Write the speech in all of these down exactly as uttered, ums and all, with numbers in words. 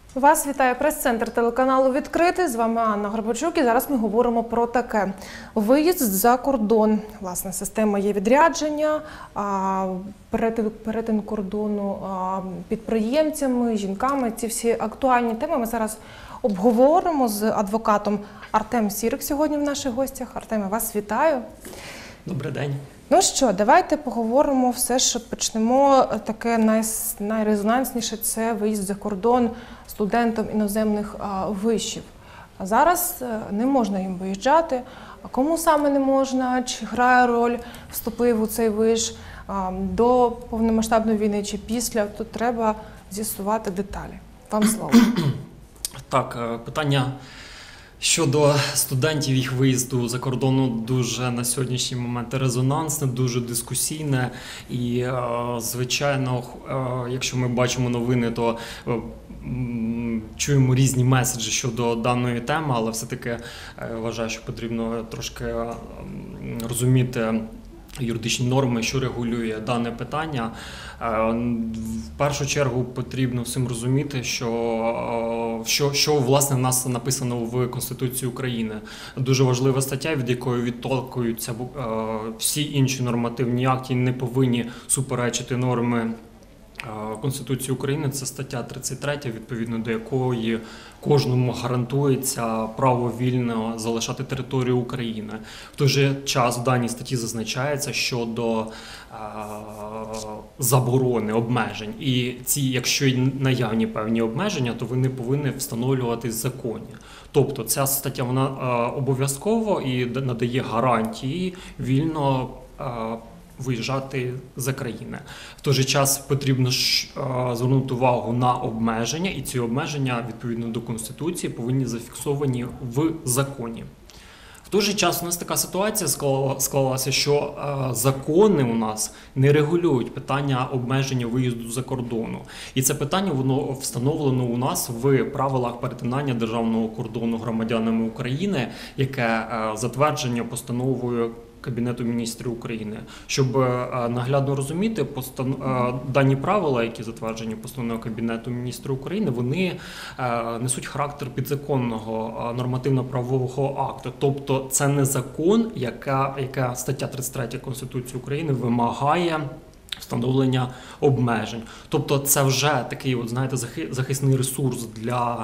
Вас вітає прес-центр телеканалу «Відкритий». З вами Анна Горбачук і зараз ми говоримо про таке. Виїзд за кордон. Власне, система є відрядження, перетин, перетин кордону підприємцями, жінками. Ці всі актуальні теми ми зараз обговоримо з адвокатом Артем Сірик сьогодні в наших гостях. Артеме, вас вітаю. Добрий день. Ну що, давайте поговоримо все, що почнемо. Таке най, найрезонансніше – це виїзд за кордон студентам іноземних а, вишів. А зараз не можна їм виїжджати. А кому саме не можна? Чи грає роль вступив у цей виш а, до повномасштабної війни чи після? Тут треба з'ясувати деталі. Вам слово. Так, питання щодо студентів, їх виїзду за кордону дуже на сьогоднішній момент резонансне, дуже дискусійне і, звичайно, якщо ми бачимо новини, то чуємо різні меседжі щодо даної теми, але все-таки вважаю, що потрібно трошки розуміти юридичні норми, що регулює дане питання. В першу чергу потрібно всім розуміти, що, що, що власне в нас написано в Конституції України. Дуже важлива стаття, від якої відтолкуються всі інші нормативні акти, не повинні суперечити норми Конституції України. Це стаття тридцять три, відповідно до якої кожному гарантується право вільно залишати територію України. В той же час в даній статті зазначається щодо заборони, обмежень. І ці, якщо наявні певні обмеження, то вони повинні встановлюватись в законі. Тобто ця стаття вона обов'язково і надає гарантії вільно виїжджати за країни. В той же час потрібно звернути увагу на обмеження, і ці обмеження, відповідно до Конституції, повинні зафіксовані в законі. В той же час у нас така ситуація склалася, що закони у нас не регулюють питання обмеження виїзду за кордону. І це питання воно встановлено у нас в правилах перетинання державного кордону громадянами України, яке затвердження постановою Кабінету міністрів України. Щоб наглядно розуміти, постан... дані правила, які затверджені постановою Кабінету міністрів України, вони несуть характер підзаконного нормативно-правового акту. Тобто це не закон, яка, яка стаття тридцять три Конституції України вимагає встановлення обмежень. Тобто це вже такий, от, знаєте, захисний ресурс для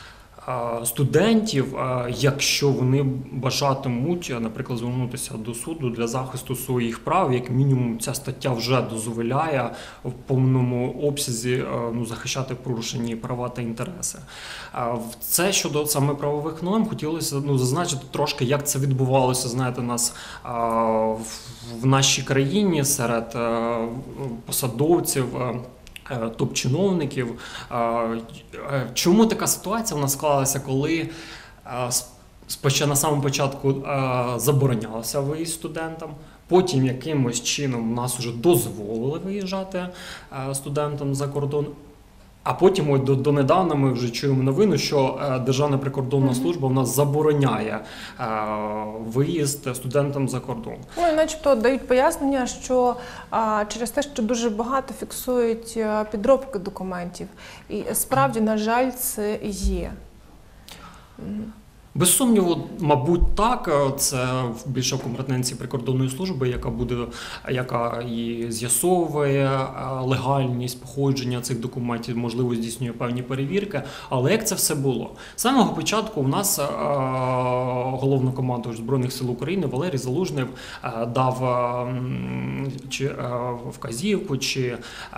студентів, якщо вони бажатимуть, наприклад, звернутися до суду для захисту своїх прав, як мінімум ця стаття вже дозволяє в повному обсязі ну, захищати порушені права та інтереси. Це щодо саме правових норм хотілося ну, зазначити трошки, як це відбувалося, знаєте, нас в нашій країні серед посадовців, топ-чиновників. Чому така ситуація в нас склалася, коли на самому початку заборонялося виїзд студентам, потім якимось чином нас вже дозволили виїжджати студентам за кордон, а потім ось до, донедавна ми вже чуємо новину, що Державна прикордонна служба в нас забороняє е, виїзд студентам за кордон. Ну, і начебто дають пояснення, що а, через те, що дуже багато фіксують підробки документів. І справді, на жаль, це є. Без сумніву, мабуть, так. Це більше в компетенції прикордонної служби, яка буде, яка і з'ясовує легальність походження цих документів, можливо, здійснює певні перевірки. Але як це все було? З самого початку у нас головнокомандувач Збройних сил України Валерій Залужний дав чи вказівку, чи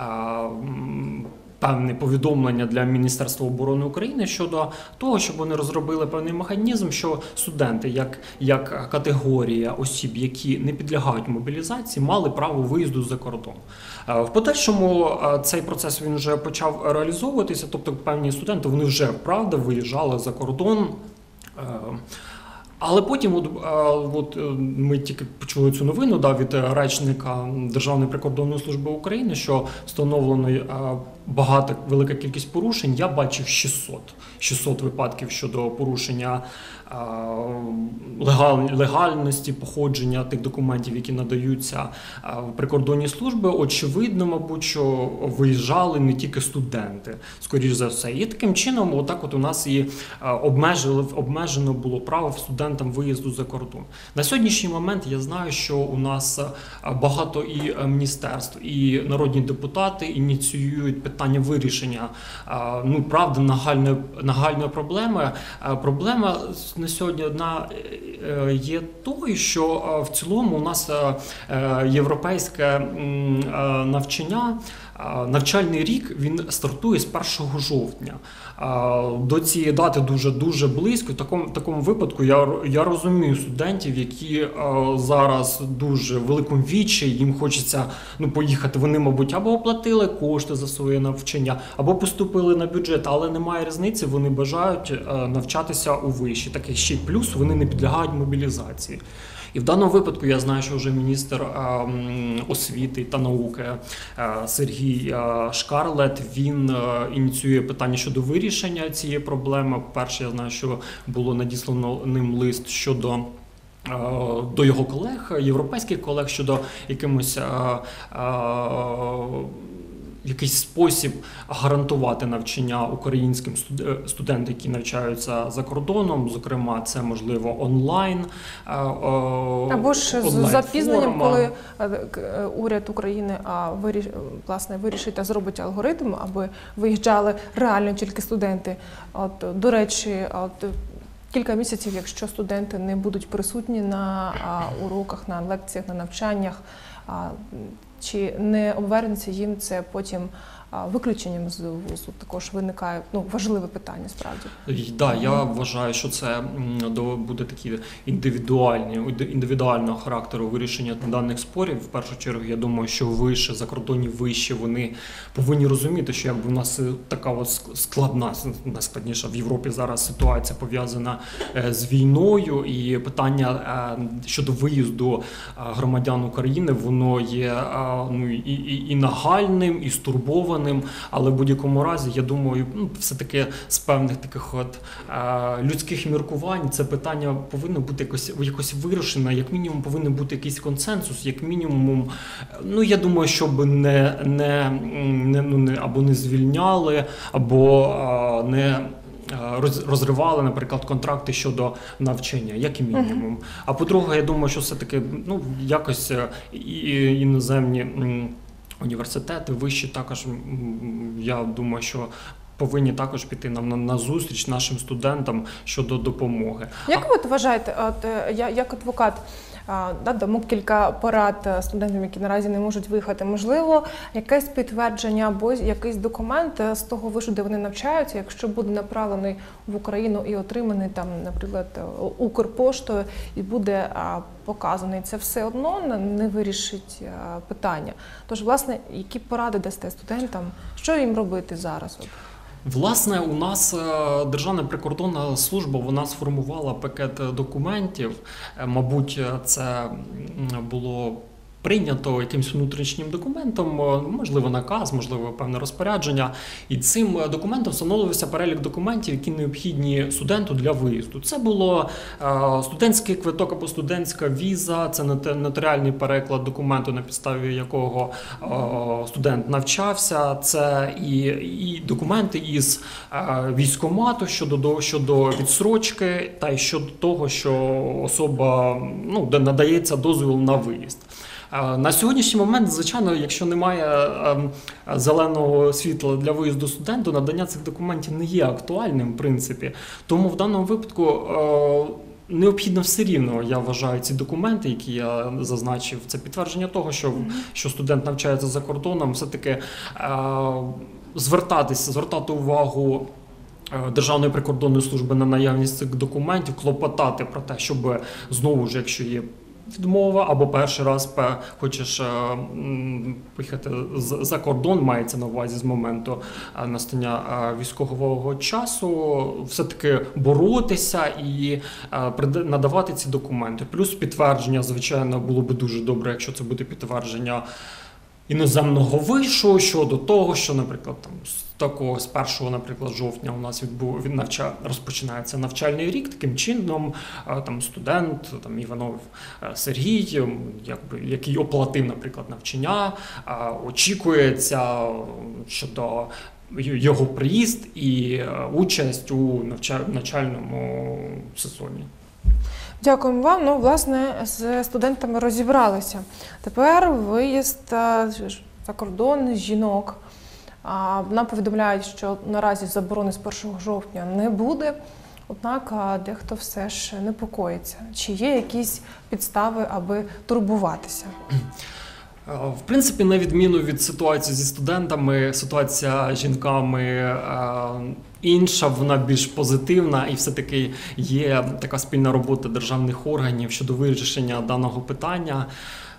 певне повідомлення для Міністерства оборони України щодо того, щоб вони розробили певний механізм, що студенти, як, як категорія осіб, які не підлягають мобілізації, мали право виїзду за кордон. В подальшому цей процес він вже почав реалізовуватися, тобто певні студенти, вони вже, правда, виїжджали за кордон Але потім, от, от ми тільки почули цю новину да, від речника Державної прикордонної служби України, що встановлено багато, велика кількість порушень. Я бачив шістсот, шістсот випадків щодо порушення легал, легальності походження тих документів, які надаються в прикордонній службі. Очевидно, мабуть, що виїжджали не тільки студенти, скоріш за все. І таким чином, отак от у нас і обмежили, обмежено було право студентам виїзду за кордон. На сьогоднішній момент я знаю, що у нас багато і міністерств, і народні депутати ініціюють питання вирішення, ну, правда, нагальної, нагальної проблеми. Проблема на сьогодні одна є тою, що в цілому у нас європейське навчання, навчальний рік, він стартує з першого жовтня. До цієї дати дуже-дуже близько. В такому, такому випадку я, я розумію студентів, які зараз дуже в великому вічі, їм хочеться ну, поїхати. Вони, мабуть, або оплатили кошти за своє навчання, або поступили на бюджет, але немає різниці, вони бажають навчатися у виші. Так ще й плюс, вони не підлягають мобілізації. І в даному випадку я знаю, що вже міністр е, освіти та науки е, Сергій е, Шкарлет, він е, ініціює питання щодо вирішення цієї проблеми. Перше, я знаю, що було надіслано ним лист щодо е, до його колег, європейських колег, щодо якимось е, е, якийсь спосіб гарантувати навчання українським студентам, які навчаються за кордоном, зокрема, це, можливо, онлайн. Або ж з запізненням, коли уряд України виріш, власне, вирішить та зробить алгоритм, аби виїжджали реально тільки студенти. От, до речі, от, кілька місяців, якщо студенти не будуть присутні на уроках, на лекціях, на навчаннях, чи не обернеться їм це потім виключенням з вузу? Також виникає ну, важливе питання, справді. Так, да, я вважаю, що це буде такі індивідуальні, індивідуального характеру вирішення даних спорів. В першу чергу, я думаю, що вище, закордонні виші, вони повинні розуміти, що якби у нас така от складна, найскладніша в Європі зараз ситуація пов'язана з війною, і питання щодо виїзду громадян України, воно є ну, і, і, і нагальним, і стурбованим, але в будь-якому разі, я думаю, ну, все-таки з певних таких от е, людських міркувань це питання повинно бути якось, якось вирішено, як мінімум повинен бути якийсь консенсус, як мінімум, ну, я думаю, щоб не, не, не, ну, не або не звільняли, або е, не розривали, наприклад, контракти щодо навчання, як і мінімум. А по-друге, я думаю, що все-таки ну, якось і іноземні університети, вищі також, я думаю, що повинні також піти нам на, на зустріч нашим студентам щодо допомоги. Як ви вважаєте, от, я, як адвокат, да, дамо кілька порад студентам, які наразі не можуть виїхати. Можливо, якесь підтвердження або якийсь документ з того вишу, де вони навчаються, якщо буде направлений в Україну і отриманий там, наприклад, Укрпоштою і буде показаний, це все одно не вирішить питання. Тож, власне, які поради дасте студентам, що їм робити зараз? Власне, у нас Державна прикордонна служба, вона сформувала пакет документів. Мабуть, це було прийнято якимось внутрішнім документом, можливо, наказ, можливо, певне розпорядження. І цим документом встановлювався перелік документів, які необхідні студенту для виїзду. Це було студентський квиток або студентська віза, це нотаріальний переклад документу, на підставі якого студент навчався, це і, і документи із військкомату щодо, щодо відстрочки та й щодо того, що особа, ну, надається дозвіл на виїзд. На сьогоднішній момент, звичайно, якщо немає зеленого світла для виїзду студенту, надання цих документів не є актуальним, в принципі. Тому в даному випадку необхідно все рівно, я вважаю, ці документи, які я зазначив, це підтвердження того, що, що студент навчається за кордоном, все-таки звертатися, звертати увагу Державної прикордонної служби на наявність цих документів, клопотати про те, щоб знову ж, якщо є відмова, або перший раз пе- хочеш е, м, поїхати з- за кордон, мається на увазі з моменту е, настання е, військового часу, все-таки боротися і е, прида- надавати ці документи. Плюс підтвердження, звичайно, було би дуже добре, якщо це буде підтвердження іноземного вишу щодо того, що, наприклад, там з такого з першого, наприклад, жовтня у нас відбув він навча розпочинається навчальний рік. Таким чином, е, там студент, там Іванов е, Сергій, м, якби який оплатив, наприклад, навчання, е, очікується е, щодо й- його приїзд і е, участь у навча- навчальному сезоні. Дякуємо вам. Ну, власне, з студентами розібралися. Тепер виїзд а, ж- за кордон жінок. А, Нам повідомляють, що наразі заборони з першого жовтня не буде. Однак а, дехто все ж непокоїться. Чи є якісь підстави, аби турбуватися? Е, В принципі, на відміну від ситуації зі студентами, ситуація з жінками е, інша, вона більш позитивна, і все-таки є така спільна робота державних органів щодо вирішення даного питання.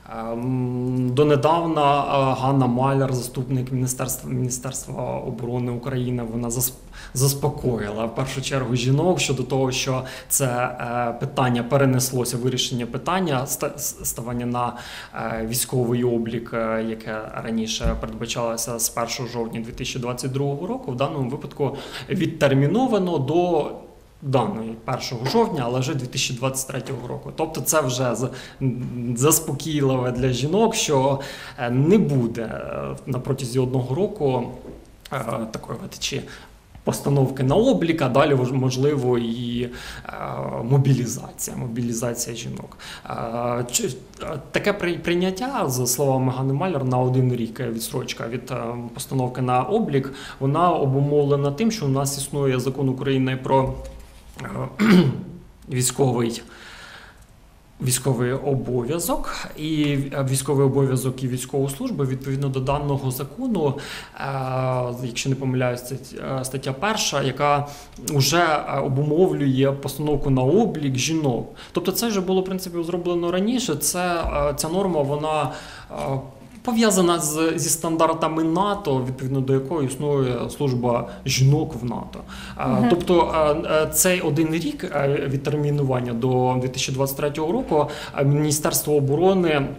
Ем, Донедавна е, Ганна Маляр, заступник Міністерства, Міністерства оборони України, вона зас- заспокоїла в першу чергу жінок щодо того, що це е, питання перенеслося, вирішення питання ста- с- ставання на е, військовий облік, е, яке раніше передбачалося з першого жовтня дві тисячі двадцять другого року, в даному випадку відтерміновано до даної першого жовтня, але вже дві тисячі двадцять третього року. Тобто це вже з- м, заспокійливе для жінок, що е, не буде е, на протязі одного року е, такої от чи постановки на облік, а далі вож- можливо і е, мобілізація, мобілізація жінок. Е, чи- е, Таке при- прийняття, за словами Ганни Маляр, на один рік відстрочка від е, постановки на облік, вона обумовлена тим, що у нас існує закон України про е, військовий військовий обов'язок, і військовий обов'язок і військову службу відповідно до даного закону, е, якщо не помиляюсь, це е, стаття перша, яка вже е, обумовлює постановку на облік жінок. Тобто це вже було в принципі зроблено раніше. Це е, ця норма, вона е, пов'язана з, зі стандартами НАТО, відповідно до якої існує служба жінок в НАТО. Угу. Тобто цей один рік відтермінування до дві тисячі двадцять третього року Міністерство оборони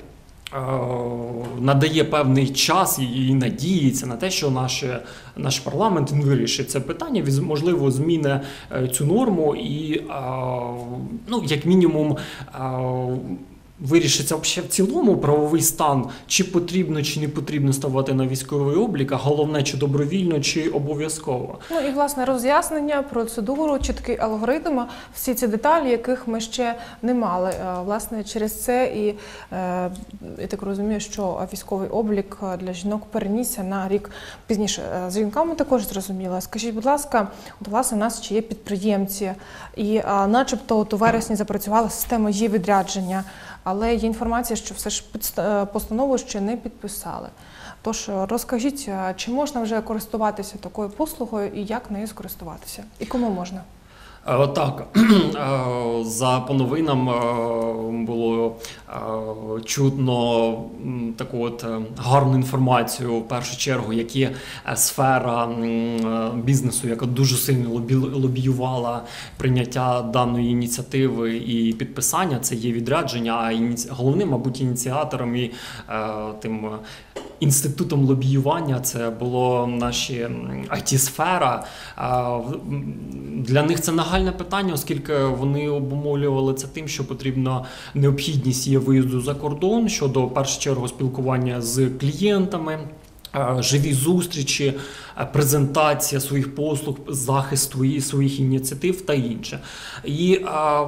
надає певний час і надіється на те, що наш, наш парламент він вирішить це питання, можливо, зміни цю норму і, ну, як мінімум, вирішиться взагалі в цілому правовий стан, чи потрібно, чи не потрібно ставати на військовий облік, а головне, чи добровільно, чи обов'язково. Ну і, власне, роз'яснення, процедуру, чіткий алгоритм, всі ці деталі, яких ми ще не мали. Власне, через це і, я так розумію, що військовий облік для жінок перенісся на рік пізніше. З жінками також зрозуміло. Скажіть, будь ласка, от, власне, у нас ще є підприємці, і начебто от у вересні запрацювала система є відрядження, але є інформація, що все ж постанову ще не підписали. Тож розкажіть, чи можна вже користуватися такою послугою і як нею скористуватися? І кому можна? Так, за по новинам було чутно таку от гарну інформацію, в першу чергу, які сфера бізнесу, яка дуже сильно лобіювала прийняття даної ініціативи і підписання, це є відрядження, а ініці... головним, мабуть, ініціатором і тим інститутом лобіювання це було наші ай ті-сфера. Для них це нагальне питання, оскільки вони обумовлювали це тим, що потрібна необхідність є виїзду за кордон щодо, в першу чергу, спілкування з клієнтами, живі зустрічі, презентація своїх послуг, захист своїх ініціатив та інше. І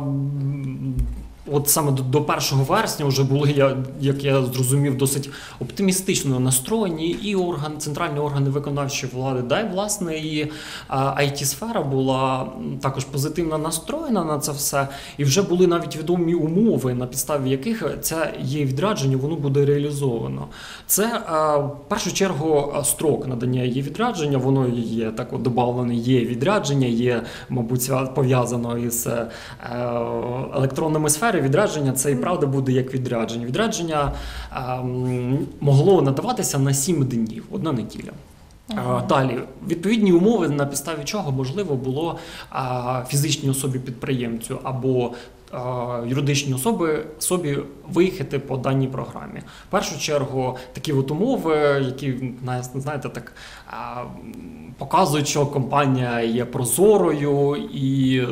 от саме до, до першого вересня вже були, я, як я зрозумів, досить оптимістично настроєні і орган, центральні органи виконавчої влади, да, і, власне, і ай ті-сфера була також позитивно настроєна на це все. І вже були навіть відомі умови, на підставі яких це є відрядження, воно буде реалізовано. Це, в першу чергу, строк надання є відрядження, воно є так от добавлене, є відрядження, є, мабуть, пов'язано із електронними сферами, папері відрядження це і правда буде як відрядження. Відрядження ем, могло надаватися на сім днів, одна неділя. Ага. Далі, відповідні умови, на підставі чого можливо було а, фізичній особі-підприємцю або а, юридичній особи собі виїхати по даній програмі. В першу чергу, такі от умови, які, знаєте, так а, показують, що компанія є прозорою і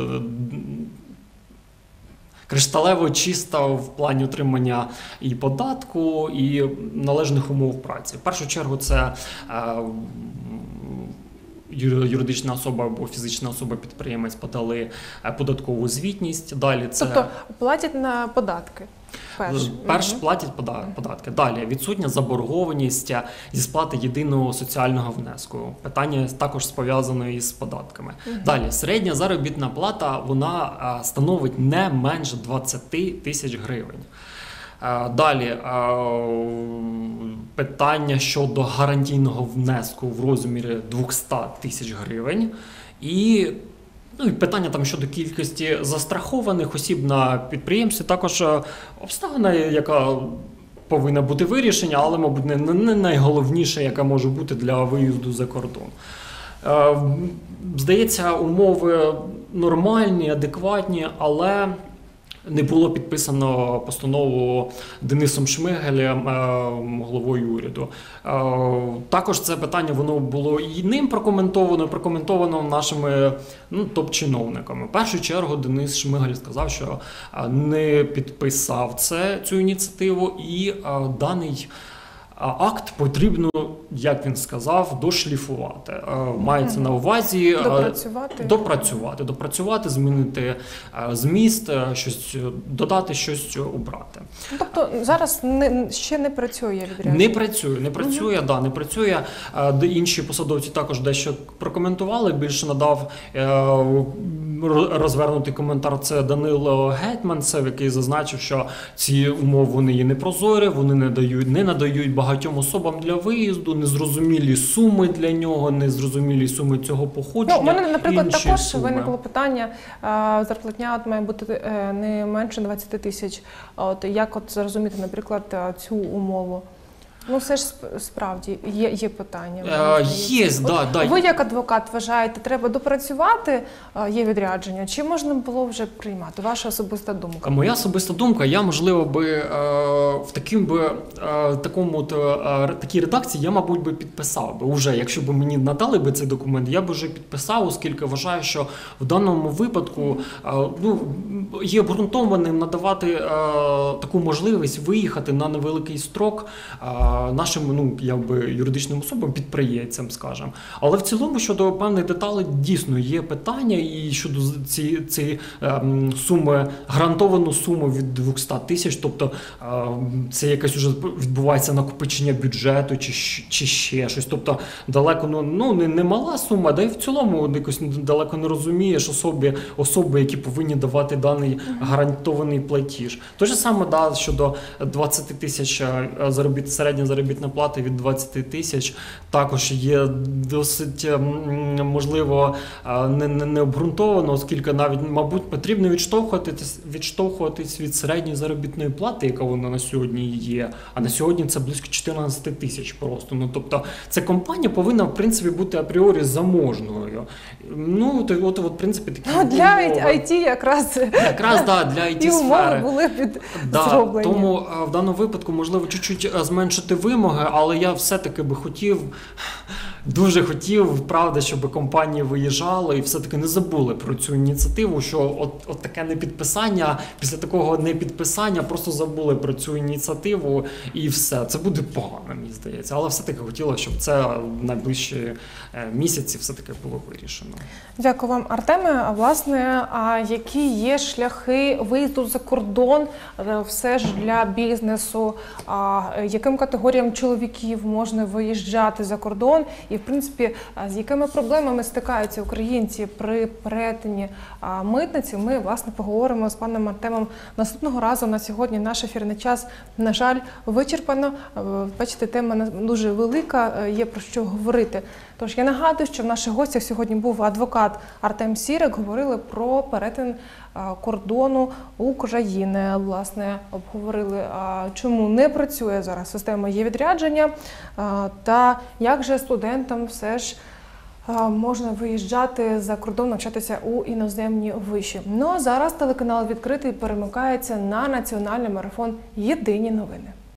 кришталево чиста в плані отримання і податку, і належних умов праці. В першу чергу це е, юридична особа або фізична особа-підприємець подали податкову звітність. Далі це... Тобто платять на податки? Перш, Перш платять податки. Далі відсутня заборгованість зі сплати єдиного соціального внеску. Питання також пов'язане із податками. Угу. Далі середня заробітна плата вона становить не менше двадцять тисяч гривень. Далі питання щодо гарантійного внеску в розмірі двісті тисяч гривень. І Ну і питання там щодо кількості застрахованих осіб на підприємстві, також обставина, яка повинна бути вирішена, але, мабуть, не, не найголовніше, яка може бути для виїзду за кордон. Е, здається, умови нормальні, адекватні, але не було підписано постанову Денисом Шмигалем, головою уряду. Також це питання воно було і ним прокоментовано, прокоментовано нашими ну, топ-чиновниками. В першу чергу Денис Шмигаль сказав, що не підписав це, цю ініціативу, і даний акт потрібно, як він сказав, дошліфувати. Мається на увазі допрацювати, допрацювати, допрацювати, змінити зміст, щось додати, щось обрати. Тобто зараз не, ще не працює відрядження? Не працює, не працює, угу. да, не працює. Інші посадовці також дещо прокоментували, більше надав розвернутий коментар, це Данило Гетманцев, який зазначив, що ці умови вони є непрозорі, вони не дають, не надають багатьом особам для виїзду, незрозумілі суми для нього, незрозумілі суми цього походження. Ну, у мене, наприклад, також суми. виникло питання, зарплатня от має бути не менше двадцять тисяч. От як от зрозуміти, наприклад, цю умову? Ну, все ж справді є, є питання. Е, є, да, да. Ви як адвокат вважаєте, треба допрацювати, є відрядження, чи можна було вже приймати? Ваша особиста думка? Моя особиста думка, я, можливо, би е, в таким би, е, такому, е, такій редакції я, мабуть, би підписав би уже. Якщо б мені надали би цей документ, я б вже підписав, оскільки вважаю, що в даному випадку е, ну, є обґрунтованим надавати е, таку можливість виїхати на невеликий строк е, нашим, ну, якби, юридичним особам, підприємцям, скажімо. Але в цілому, щодо певних деталей, дійсно є питання, і щодо цієї ці, ем, суми, гарантовану суму від двісті тисяч, тобто ем, це якесь вже відбувається накопичення бюджету чи, чи ще щось. Тобто далеко, ну, ну не, не мала сума, да і в цілому якось далеко не розумієш особи, особи, які повинні давати даний гарантований платіж. Те ж саме, да, щодо двадцять тисяч заробіт, середня заробітна плата від двадцять тисяч, також є досить, можливо, не, не, не обґрунтовано, оскільки навіть, мабуть, потрібно відштовхуватись, відштовхуватись від середньої заробітної плати, яка вона на сьогодні є, а на сьогодні це близько чотирнадцять тисяч просто. Ну, тобто, ця компанія повинна, в принципі, бути апріорі заможною. Ну, то, от, от, в принципі, такі ну, для ай ті якраз, якраз да, для ай ті сфери були під да, зроблені. Тому в даному випадку, можливо, чуть-чуть зменшити вимоги, але я все-таки би хотів, дуже хотів, правда, щоб компанії виїжджали і все-таки не забули про цю ініціативу, що от, от таке непідписання, після такого непідписання просто забули про цю ініціативу і все. Це буде погано, мені здається. Але все-таки хотілося, щоб це в найближчі місяці все-таки було вирішено. Дякую вам, Артеме. А власне, а які є шляхи виїзду за кордон все ж для бізнесу? А яким категоріям чоловіків можна виїжджати за кордон і в принципі, з якими проблемами стикаються українці при перетині митниці, ми, власне, поговоримо з паном Артемом наступного разу. На сьогодні наш ефірний час, на жаль, вичерпано. Бачите, тема дуже велика, є про що говорити. Тож я нагадую, що в наших гостях сьогодні був адвокат Артем Сірик. Говорили про перетин кордону України. Власне, обговорили, чому не працює зараз система є-відрядження та як же студентам все ж можна виїжджати за кордон, навчатися у іноземні виші. Ну а зараз телеканал «Відкритий» перемикається на національний марафон «Єдині новини».